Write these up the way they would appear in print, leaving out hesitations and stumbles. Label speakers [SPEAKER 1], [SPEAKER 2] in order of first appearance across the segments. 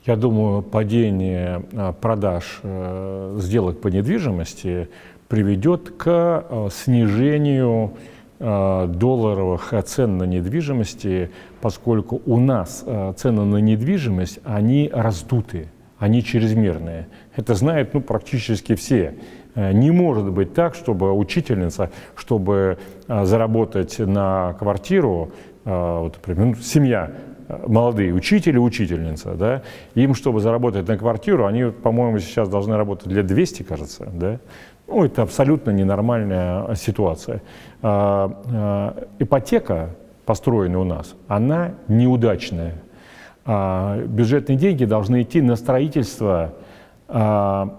[SPEAKER 1] Я думаю, падение продаж сделок по недвижимости приведет к снижению долларовых цен на недвижимости, поскольку у нас цены на недвижимость, они раздутые, они чрезмерные. Это знают практически все. Не может быть так, чтобы учительница, чтобы заработать на квартиру, вот, например, семья, молодые учитель и учительница, да, им, чтобы заработать на квартиру, они, по-моему, сейчас должны работать лет 200, кажется, да. Ну, это абсолютно ненормальная ситуация. Ипотека, построенная у нас, она неудачная. Бюджетные деньги должны идти на строительство, на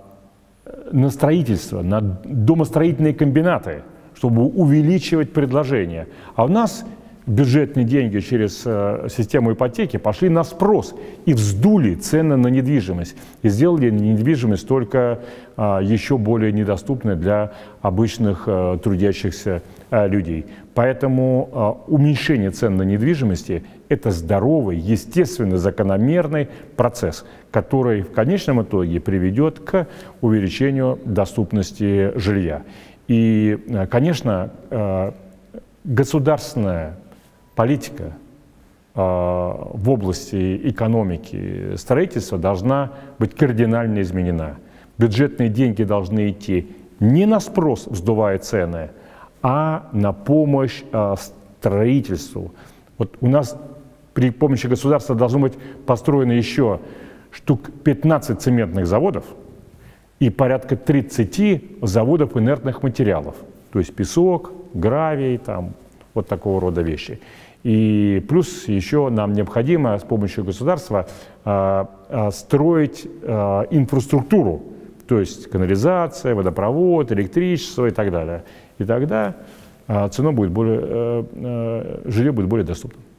[SPEAKER 1] домостроительные комбинаты, чтобы увеличивать предложение. А у нас бюджетные деньги через систему ипотеки пошли на спрос и вздули цены на недвижимость. И сделали недвижимость только еще более недоступной для обычных трудящихся людей. Поэтому уменьшение цен на недвижимости – это здоровый, естественный, закономерный процесс, который в конечном итоге приведет к увеличению доступности жилья. И, конечно, государственная политика в области экономики, строительства должна быть кардинально изменена. Бюджетные деньги должны идти не на спрос, вздувая цены, а на помощь строительству. Вот у нас при помощи государства должно быть построено еще штук 15 цементных заводов и порядка 30 заводов инертных материалов, то есть песок, гравий, там, вот такого рода вещи. И плюс еще нам необходимо с помощью государства строить инфраструктуру, то есть канализация, водопровод, электричество и так далее. И тогда жилье будет более доступным.